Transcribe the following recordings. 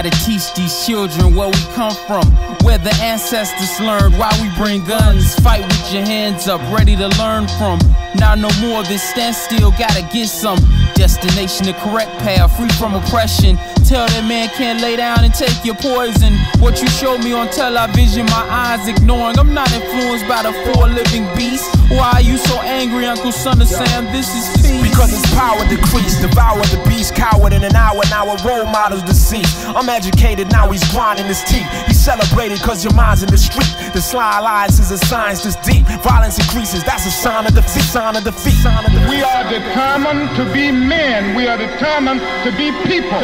gotta teach these children where we come from, where the ancestors learned why we bring guns. Fight with your hands up, ready to learn from. Now no more of this standstill, gotta get some destination, the correct path, free from oppression. Tell that man can't lay down and take your poison. What you showed me on television, my eyes ignoring. I'm not influenced by the four living beasts. Why are you so angry, Uncle Son of Sam? This is peace. Because his power decreased, devour the beast, coward in an hour. Now our role models deceased. I'm educated, now he's grinding his teeth. He's celebrated cause your mind's in the street. The sly alliance is a science that's deep. Violence increases, that's a sign of defeat. Sign of defeat. We are determined to be men. We are determined to be people.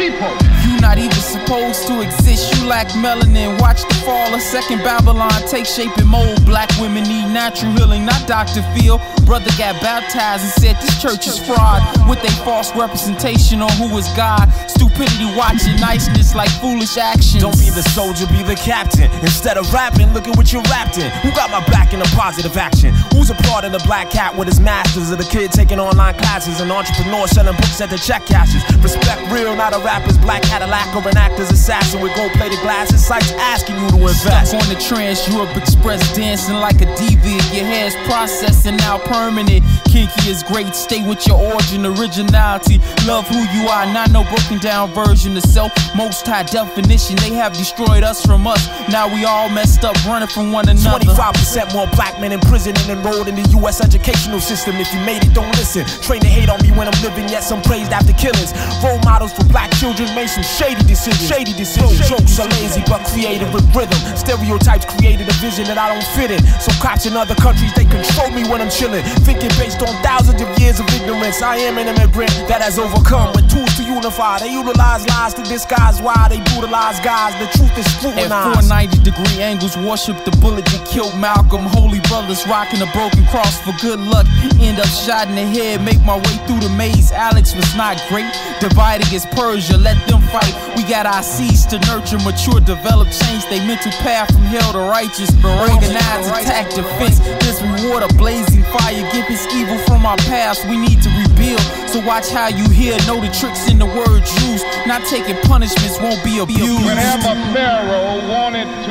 You not even supposed to exist, you lack melanin. Watch the fall of second Babylon take shape and mold. Black women need natural healing, not Dr. Phil. Brother got baptized and said this church is fraud, with a false representation on who is God. Stupidity watching niceness like foolish actions. Don't be the soldier, be the captain. Instead of rapping, look at what you rapped in. Who got my back in a positive action? Who's a part of the black cat with his masters? Or the kid taking online classes? An entrepreneur selling books at the check cashes? Respect real, not a rapper's black Cadillac or an actor's assassin with gold-plated glasses. Sites asking you to invest. Stuck on the trance, Europe Express, dancing like a deviant. Your hair's processing, now permanent. Kinky is great, stay with your origin, originality. Love who you are, not no broken down version of self. Most high definition, they have destroyed us from us. Now we all messed up, running from one another. 25% more black men in prison and enrolled in the U.S. educational system. If you made it, don't listen. Train to hate on me when I'm living, yet some praised after killings. Role models for black children made some shady decisions. Jokes are lazy but creative with rhythm. Stereotypes created a vision that I don't fit in. So cops in other countries, they control me when I'm chilling. Thinking based on thousands of years of ignorance. I am an immigrant that has overcome with tools to unify. They utilize lies to disguise why they brutalize guys. The truth is scrutinized. At 490-degree angles, worship the bullet that killed Malcolm. Holy brothers rocking a broken cross for good luck. End up shot in the head, make my way through the maze. Alex was not great. Divided against Persia, let them fight. We got our seeds to nurture, mature, develop, change they mental path from hell to righteous. Organize, attack, defense. This reward a blazing fire. Get this evil from our past. We need to rebuild. So watch how you hear. Know the tricks in the word used. Not taking punishments won't be abused. Whenever Pharaoh wanted to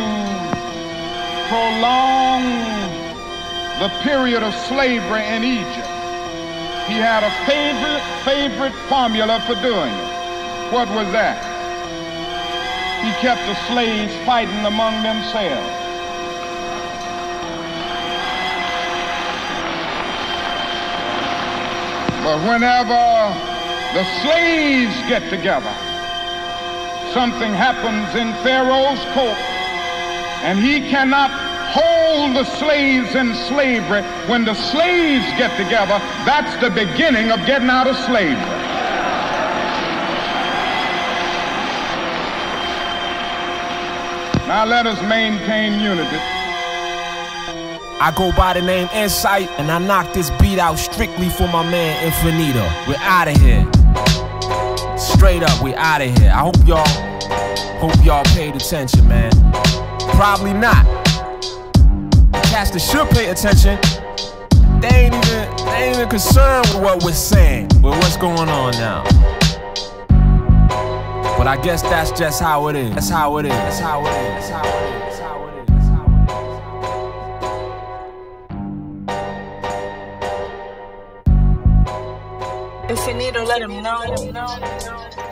prolong the period of slavery in Egypt, he had a favorite formula for doing it. What was that? He kept the slaves fighting among themselves. But whenever the slaves get together, something happens in Pharaoh's court, and he cannot hold the slaves in slavery. When the slaves get together, that's the beginning of getting out of slavery. Now let us maintain unity. I go by the name Insight, and I knock this beat out strictly for my man Infinito. We're out of here. Straight up, we're out of here. I hope y'all paid attention, man. Probably not. Cats that should pay attention, they ain't even concerned with what we're saying, with what's going on now. But I guess that's just how it is. That's how it is. That's how it is. That's how it is. That's how it is. Infinito, let him know.